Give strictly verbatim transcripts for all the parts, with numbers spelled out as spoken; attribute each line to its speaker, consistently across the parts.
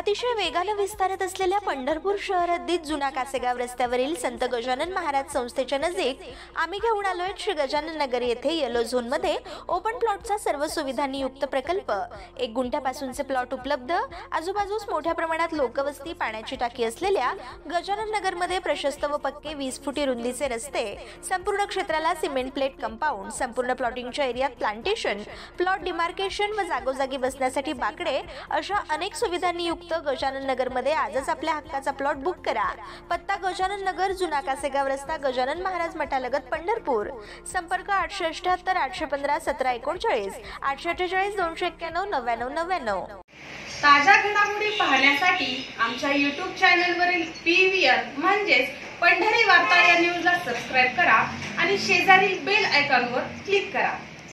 Speaker 1: अतिशय वेगाने विस्तारत असलेल्या पंढरपूर शहर हद्दीत जुना कासेगाव रस्त्यावरील संत गजानन महाराज संस्थेच्या नजीक आम्ही घेऊन आलोय श्री गजानन नगर येथे येलो झोन मध्ये ओपन प्लॉटचा सर्व सुविधांनी युक्त प्रकल्प। एक गुंठ्यापासूनचे प्लॉट उपलब्ध, आजूबाजूस मोठ्या प्रमाणात लोकवस्ती, पाण्याची टाकी असलेल्या गजानन नगर मध्ये प्रशस्त व पक्के वीस फुटी रुंदीचे रस्ते, संपूर्ण क्षेत्राला सिमेंट प्लेट कंपाऊंड, संपूर्ण प्लॉटिंगच्या एरियात प्लांटेशन, प्लॉट डिमार्केशन व जागोजागी बसण्यासाठी बाकडे अशा अनेक सुविधांनी युक्त गजानन नगर मध्ये आजच आपल्या हक्काचा प्लॉट बुक करा। पत्ता गजानन नगर, जुना कासेगाव रस्ता, गजानन महाराज मठालगत, पंढरपूर। संपर्क आठशे अठ्याहत्तर आठशे पंधरा सतरा एकोणचाळीस, आठशे अठ्ठेचाळीस दोनशे एक्क्याण्णव नव्याण्णव नव्याण्णव।
Speaker 2: ताज्या घडामोडी पाहण्यासाठी आमच्या यूट्यूब चॅनलवरील पीव्हीआर म्हणजेच पंढरी वार्ता या न्यूजला सबस्क्राइब करा आणि शेजारील बेल आयकॉनवर क्लिक करा।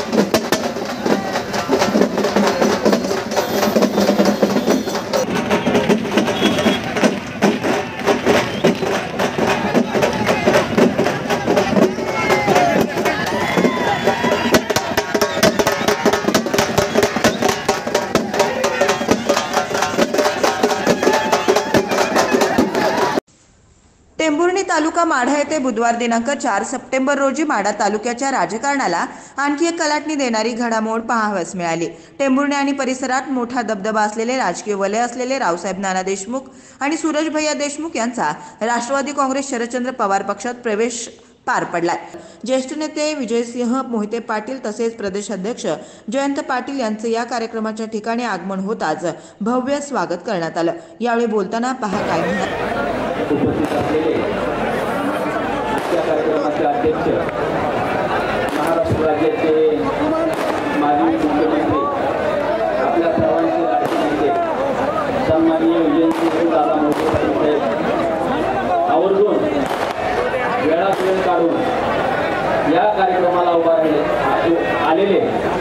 Speaker 3: टेंभुर्णी तालुका माढा येथे बुधवार दिनांक चार सप्टेंबर रोजी माढा तालुक्याच्या राजकारणाला आणखी एक कलाटणी देणारी घडामोड पाहावयास मिळाली। टेंभुर्णी आणि परिसरात मोठा दबदबा असलेले राजकीय वलय असलेले रावसाहेब नाना देशमुख आणि सूरज भैया देशमुख यांचा राष्ट्रवादी काँग्रेस शरदचंद्र पवार पक्षात प्रवेश पार पडलाय। ज्येष्ठ नेते विजयसिंह मोहिते पाटील तसेच प्रदेश अध्यक्ष जयंत पाटील यांचे या कार्यक्रमाच्या ठिकाणी आगमन होताच भव्य स्वागत करण्यात आलं। यावेळी बोलताना पहा काय म्हणाले।
Speaker 4: उपस्थित असलेले आजच्या कार्यक्रमाचे अध्यक्ष महाराष्ट्र राज्याचे माजी मुख्यमंत्री आपल्या सर्वांचे लाडके नेते सन्माननीय विजयसिंह दादा मोहिते पाटील साहेब आवर्जून वेळात वेळ काढून या कार्यक्रमाला उभा राहिले आलेले,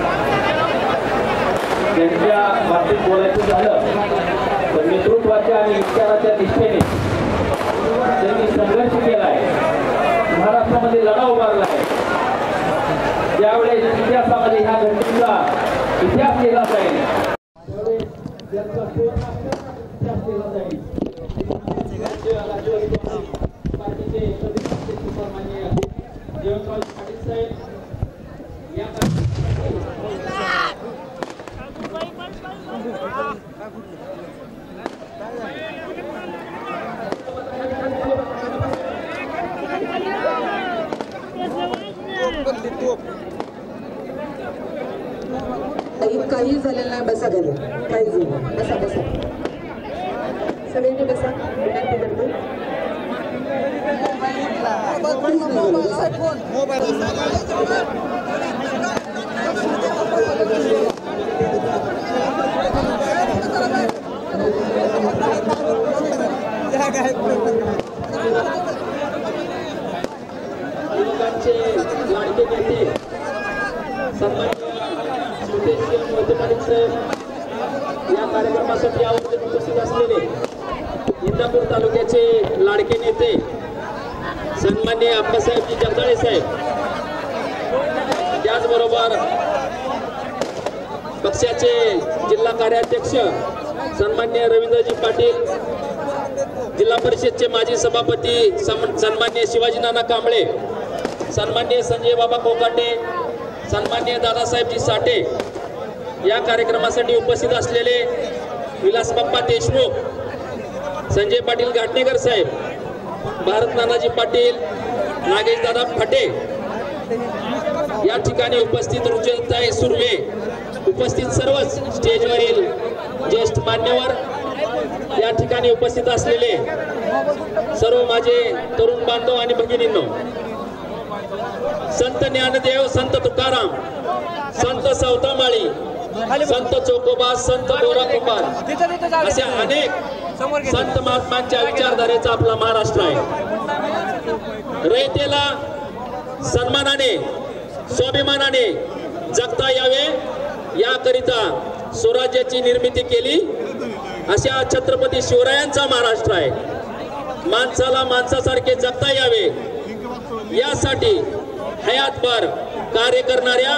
Speaker 4: त्यांच्या बाबतीत बोलायचं झालं तर नेतृत्वाच्या आणि विचाराच्या निष्ठेने त्यांनी संघर्ष केला आहे, महाराष्ट्रामध्ये लढा उभारला आहे। ज्यावेळेस इतिहासामध्ये ह्या घटनेचा इतिहास लिहिला जाईल त्याचा इतिहास लिहिला जाईल। पार्टीचे सन्माननीय जयंतराव पाटील साहेब या
Speaker 5: काही झालेलं नाही। बसा घरी, काही झालं बसा बसा सगळ्यांनी बसा।
Speaker 4: लाडके नेते सन्माननीय विजयसिंह मोहिते पाटील साहेब या कार्यक्रमासाठी आवर्जून उपस्थित असलेले इंदापूर तालुक्याचे लाडके नेते सन्माननीय अप्पासाहेबजी जगदाळे साहेब, त्याचबरोबर पक्षाचे जिल्हा कार्याध्यक्ष सन्माननीय रवींद्रजी पाटील, जिल्हा परिषदचे माजी सभापती सन्माननीय शिवाजी नाना कांबळे, सन्माननीय संजय बाबा कोकाटे, सन्माननीय दादासाहेबजी साठे या कार्यक्रमासाठी उपस्थित असलेले विलास बाप्पा देशमुख, संजय पाटील घाटणेकर साहेब, भारत नानाजी पाटील, नागेश दादा फाटे या ठिकाणी उपस्थित रुचलताई सुर्वे, उपस्थित सर्वच स्टेजवरील ज्येष्ठ मान्यवर, या ठिकाणी उपस्थित असलेले सर्व माझे तरुण बांधव आणि भगिनींनो, संत ज्ञानदेव, संत तुकाराम, संत सौतामाळी, संत चोकोबा, संत गोरा कुंभार अशा अनेक संत महात्मांच्या विचारधारेचा आपला महाराष्ट्र आहे। रयतेला सन्मानाने स्वाभिमानाने जगता यावे याकरिता स्वराज्याची निर्मिती केली अशा छत्रपती शिवरायांचा महाराष्ट्र आहे। माणसाला माणसासारखे जगता यावे यासाठी हयातभर कार्य करणाऱ्या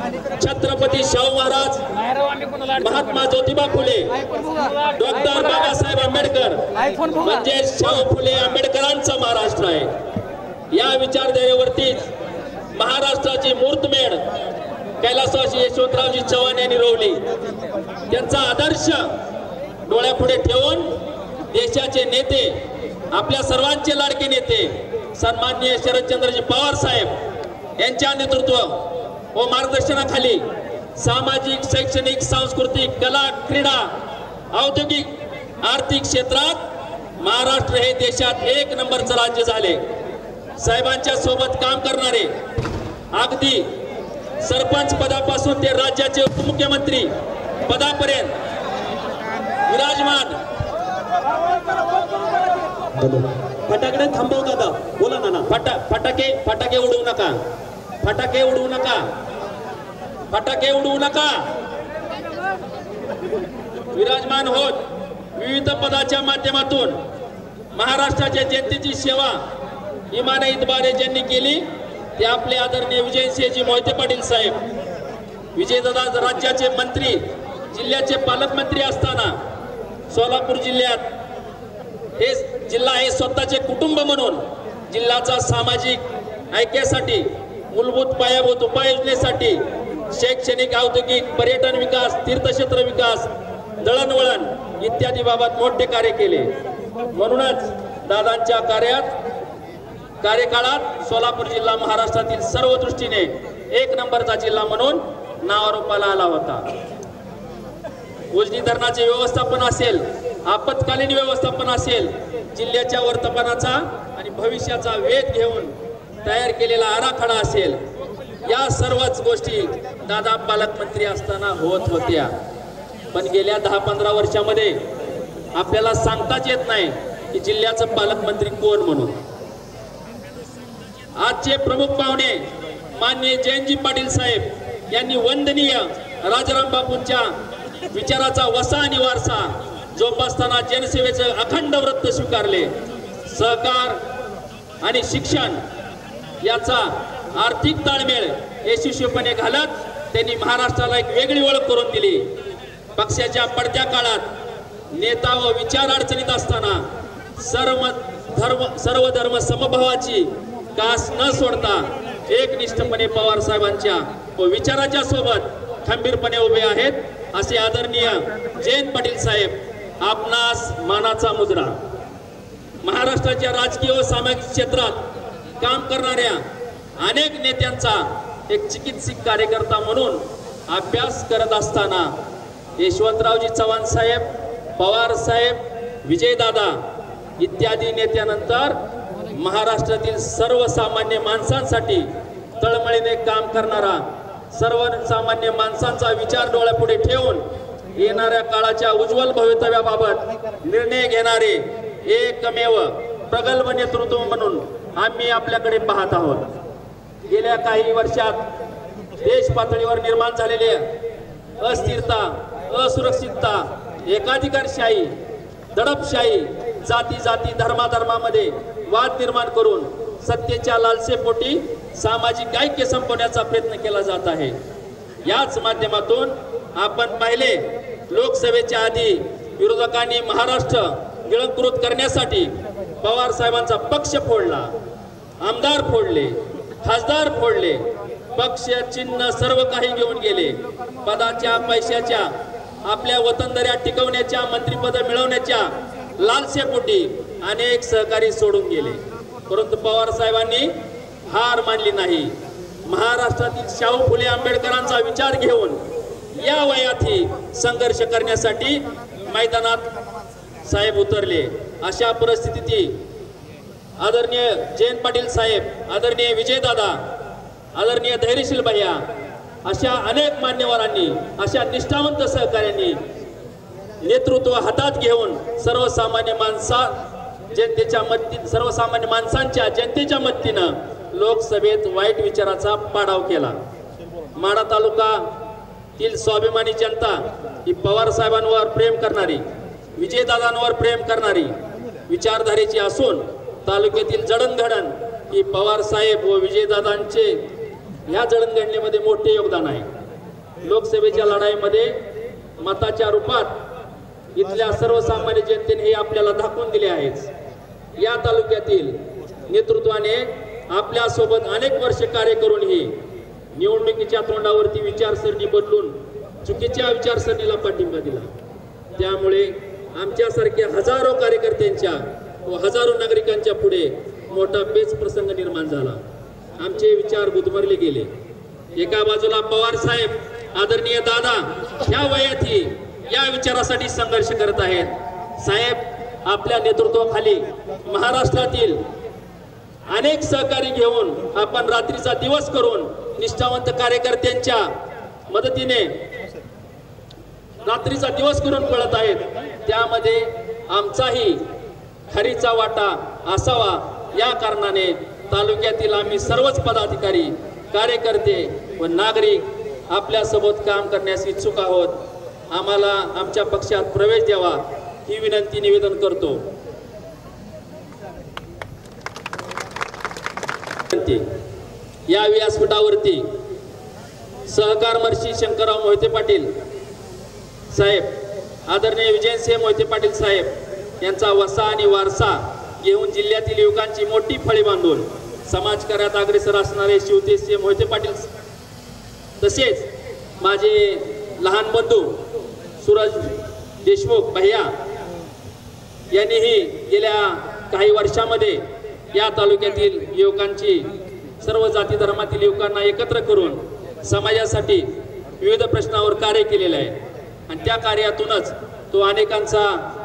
Speaker 4: छत्रपती शाहू महाराज, महात्मा ज्योतिबा फुले, डॉक्टर बाबासाहेब आंबेडकर म्हणजे शाहू फुले आंबेडकरांचा महाराष्ट्र आहे। या विचारधारेवरतीच महाराष्ट्राची मूर्तमेढ कैलासवासी यशवंतरावजी चव्हाण यांनी रोवली। त्यांचा आदर्श डोळ्यापुढे ठेवून देशाचे नेते, आपल्या सर्वांचे लाडके नेते सन्माननीय शरदचंद्रजी पवार साहेब यांच्या नेतृत्व व मार्गदर्शनाखाली सामाजिक, शैक्षणिक, सांस्कृतिक, कला, क्रीडा, औद्योगिक, आर्थिक क्षेत्रात महाराष्ट्र हे देशात एक नंबरचं राज्य झाले। साहेबांच्या सोबत काम करणारे अगदी सरपंच पदापासून ते राज्याचे उपमुख्यमंत्री पदापर्यंत विराजमान।
Speaker 6: फटाकडे थांबव दादा, बोला ना।
Speaker 4: फटा फटाके फटाके उडवू नका, फटाके उडवू नका, फटाके उडवू नका। विराजमान होत विविध पदाच्या माध्यमातून महाराष्ट्राच्या जनतेची सेवा इमानईद्वारे ज्यांनी केली ते आपले आदरणीय विजयसिंहजी मोहिते पाटील साहेब। विजयदादा राज्याचे मंत्री, जिल्ह्याचे पालकमंत्री असताना सोलापूर जिल्ह्यात हे जिल्हा हे स्वतःचे कुटुंब म्हणून जिल्ह्याचा सामाजिक ऐक्यासाठी, मूलभूत पायाभूत उपाययोजनेसाठी, शैक्षणिक, औद्योगिक, पर्यटन विकास, तीर्थक्षेत्र विकास, दळणवळण इत्यादी बाबत मोठे कार्य केले। म्हणूनच दादांच्या कार्यात कार्यकाळात सोलापूर जिल्हा महाराष्ट्रातील सर्व दृष्टीने एक नंबरचा जिल्हा म्हणून नावारूपाला आला होता। उजनी धरणाचे व्यवस्थापन असेल, आपत्कालीन व्यवस्थापन असेल, जिल्ह्याच्या वर्तमानाचा आणि भविष्याचा वेध घेऊन तयार केलेला आराखडा असेल, या सर्वच गोष्टी दादा पालकमंत्री असताना होत होत्या। पण गेल्या दहा पंधरा वर्षामध्ये आपल्याला सांगताच येत नाही की जिल्ह्याचं पालकमंत्री कोण म्हणून। आजचे प्रमुख पाहुणे माननीय जयंतजी पाटील साहेब यांनी वंदनीय राजाराम बापूंच्या विचाराचा वसा आणि वारसा जोपासताना जनसेवेचे अखंड व्रत स्वीकारले। सहकार आणि शिक्षण याचा आर्थिक ताळमेळ यशस्वीपणे घालत त्यांनी महाराष्ट्राला एक वेगळी ओळख करून दिली। पक्षाच्या पडत्या काळात नेता व विचार अडचणीत असताना सर्व धर्म सर्व धर्म समभावाची कास न सोडता एकनिष्ठपणे पवार साहेबांच्या व विचाराच्या सोबत खंबीरपणे उभे आहेत असे आदरणीय जयंत पाटील साहेब आपणास मानाचा मुजरा। महाराष्ट्राच्या राजकीय व सामाजिक क्षेत्रात काम करणाऱ्या अनेक नेत्यांचा एक चिकित्सक कार्यकर्ता म्हणून अभ्यास करत असताना यशवंतरावजी चव्हाण साहेब, पवार साहेब, विजयदादा इत्यादी नेत्यानंतर महाराष्ट्रातील सर्वसामान्य माणसांसाठी तळमळीने काम करणारा, सर्वसामान्य माणसांचा विचार डोळ्यापुढे ठेवून येणाऱ्या काळाच्या उज्ज्वल भवितव्याबाबत निर्णय घेणारे एकमेव प्रगल्भ नेतृत्व म्हणून आम्ही आपल्याकडे पाहत आहोत। गेल्या काही वर्षात देश पातळीवर निर्माण झालेले अस्थिरता, असुरक्षितता, एकाधिकारशाही, दडपशाही, जाती जाती धर्माधर्मामध्ये वाद निर्माण करून सत्तेच्या लालसेपोटी सामाजिक ऐक्य संपवण्याचा प्रयत्न केला जात आहे। याच माध्यमातून आपण पाहिले लोकसभेच्या आधी विरोधकांनी महाराष्ट्र गिळंकृत करण्यासाठी पवार साहेबांचा पक्ष फोडला, आमदार फोडले, खासदार फोडले, पक्ष चिन्ह सर्व काही घेऊन गेले। पदाच्या पैशाच्या आपल्या वतनदाऱ्या टिकवण्याच्या, मंत्रिपद मिळवण्याच्या लालसेपोटी अनेक सहकारी सोडून गेले। परंतु पवार साहेबांनी हार मानली नाही। महाराष्ट्रातील शाहू फुले आंबेडकरांचा विचार घेऊन या वयातही संघर्ष करण्यासाठी मैदानात साहेब उतरले। अशा परिस्थितीत आदरणीय जयंत पाटील साहेब, आदरणीय विजयदादा, आदरणीय धैर्यशील भैया अशा अनेक मान्यवरांनी, अशा निष्ठावंत सहकाऱ्यांनी नेतृत्व हातात घेऊन सर्वसामान्य माणसा जनतेच्या मदती सर्वसामान्य माणसांच्या जनतेच्या मदतीनं लोकसभेत वाईट विचाराचा पाडाव केला। माढा तालुकातील स्वाभिमानी जनता ही पवार साहेबांवर प्रेम करणारी, विजयदादांवर प्रेम करणारी विचारधारेची असून तालुक्यातील जडणघडण ही पवार साहेब व विजयदादांचे ह्या जडणघडणीमध्ये मोठे योगदान आहे। लोकसभेच्या लढाईमध्ये मताच्या रूपात इथल्या सर्वसामान्य जनतेने हे आपल्याला दाखवून दिले आहेच. या तालुक्यातील नेतृत्वाने आपल्या सोबत अनेक वर्ष कार्य करूनही निवडणुकीच्या तोंडावरती विचारसरणी बदलून चुकीच्या विचारसरणीला पाठिंबा दिला. त्यामुळे आमच्यासारख्या हजारो कार्यकर्त्यांच्या व हजारो नागरिकांच्या पुढे मोठा पेच प्रसंग निर्माण झाला. आमचे विचार गुदमरले गेले. एका बाजूला पवार साहेब, आदरणीय दादा ह्या वयातही या विचारासाठी संघर्ष करत आहेत. साहेब आपल्या नेतृत्वाखाली महाराष्ट्रातील अनेक सहकारी घेऊन आपण रात्रीचा दिवस करून निष्ठावंत कार्यकर्त्यांच्या मदतीने रात्रीचा दिवस करून पळत आहेत. त्यामध्ये आमचाही खरीचा वाटा असावा. या कारणाने तालुक्यातील आम्ही सर्वच पदाधिकारी, कार्यकर्ते व नागरिक आपल्यासोबत काम करण्यास इच्छुक आहोत. आम्हाला आमच्या पक्षात प्रवेश द्यावा ही विनंती निवेदन करतो. या व्यासपीठावरती सहकार महर्षी शंकरराव मोहिते पाटील साहेब, आदरणीय विजयसिंह मोहिते पाटील साहेब यांचा वसा आणि वारसा घेऊन जिल्ह्यातील युवकांची मोठी फळी बांधून समाजकार्यात अग्रेसर असणारे शिवतेसिंह मोहिते पाटील, तसेच माझे लहान बंधू सूरज देशमुख भैया यांनीही गेल्या काही वर्षामध्ये या तालुक्यातील युवकांची, सर्व जाती धर्मातील युवकांना एकत्र करून समाजासाठी विविध प्रश्नावर कार्य केलेले आहे. आणि त्या कार्यातूनच तो अनेकांचा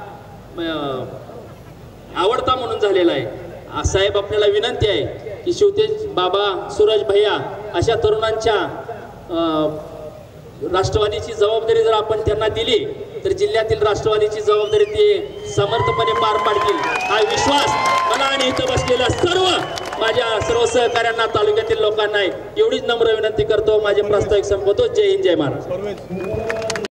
Speaker 4: आवडता म्हणून झालेला आहे. साहेब आपल्याला विनंती आहे की शिवतेज बाबा, सूरज भैया अशा तरुणांच्या राष्ट्रवादीची जबाबदारी जर आपण त्यांना दिली तर जिल्ह्यातील राष्ट्रवादीची जबाबदारी ते समर्थपणे पार पाडतील हा विश्वास मला आणि इथं बसलेल्या सर्व माझ्या सर्व सहकाऱ्यांना, तालुक्यातील लोकांना एवढीच नम्र विनंती करतो. माझे प्रास्ताविक संपवतो. जय हिंद, जय महाराष्ट्र.